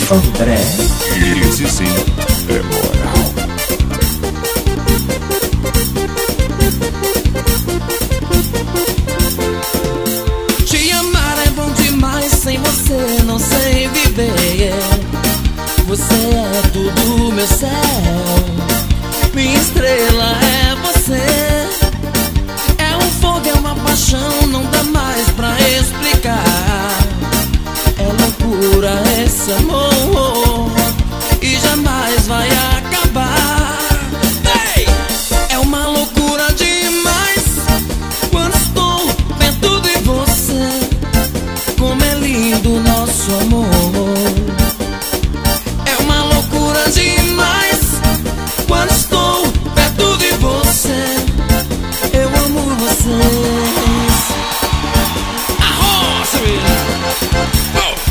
André. Esse sim é moral. Te amar é bom demais, sem você não sei viver. Você é tudo meu céu, minha estrela é você. É um fogo, é uma paixão, não dá mais pra explicar. É loucura esse amor e jamais vai acabar. Ei! É uma loucura demais quando estou perto de você. Como é lindo nosso amor. É uma loucura demais quando estou perto de você. Eu amo vocês. Arrocha, oh!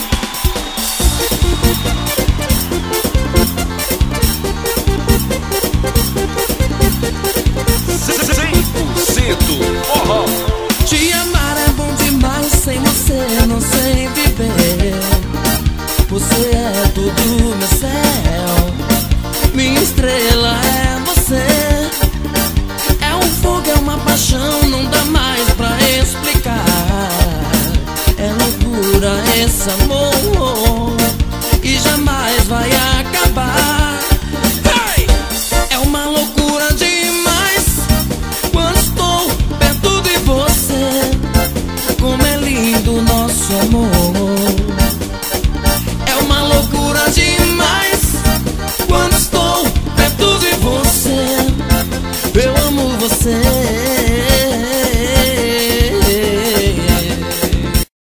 100% forró. Te amar é bom demais, sem você não sei viver. Você é tudo meu céu, minha estrela é você. É um fogo, é uma paixão, não dá mais pra explicar. É loucura esse amor e jamais vai acabar. Hey! É uma loucura demais quando estou perto de você. Como é lindo nosso amor. É uma loucura demais quando estou perto de você. Eu amo você.